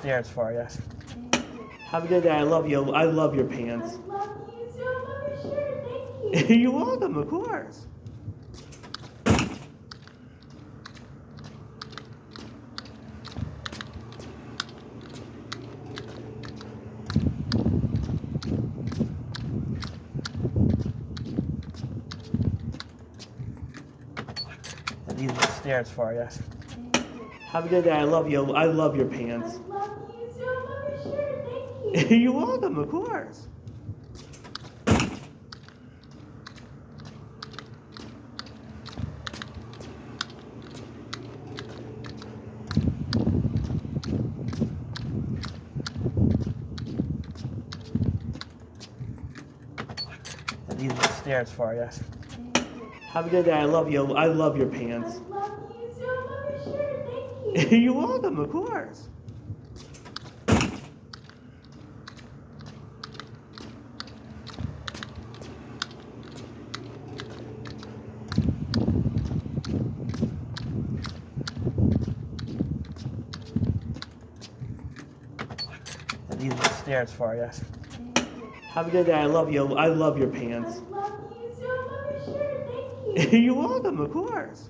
stairs for you. Have a good day. I love you. I love your pants. I love you so much. Sure, thank you. You're welcome, of course. These are the stairs for you. Have a good day. I love you. I love your pants. I love you so much. Sure, thank you. You're welcome, of course. These are the stairs for you. Have a good day. I love you. I love your pants. I love you so much. Sure, thank you. You're welcome, of course. These are the stairs for you. Have a good day. I love you. I love your pants. I love you so much. Sure, thank you. You're welcome, of course.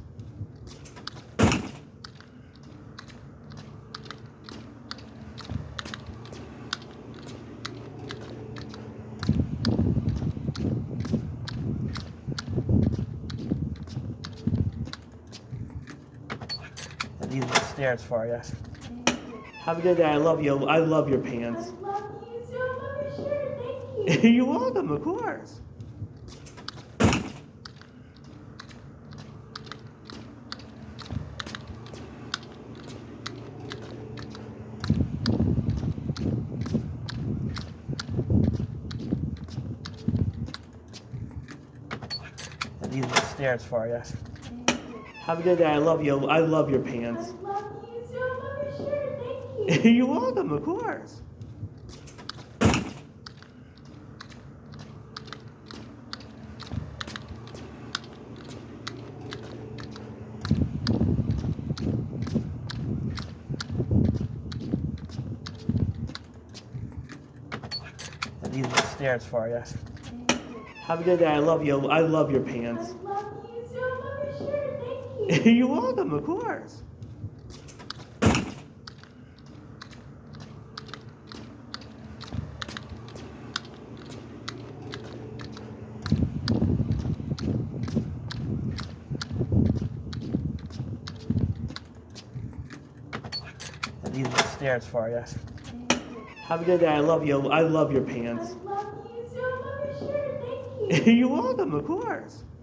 These are the stairs for you. Have a good day. I love you. I love your pants. I love you so much. Sure, thank you. You're welcome, of course. These are the stairs for you. Have a good day. I love you. I love your pants. I love you so much. Sure, thank you. You're welcome, of course. These are the stairs for you. Have a good day. I love you. I love your pants. I love you so much. Sure, thank you. You're welcome, of course. These are the stairs for you. Have a good day. I love you. I love your pants. I love you so much. Sure, thank you. You're welcome, of course.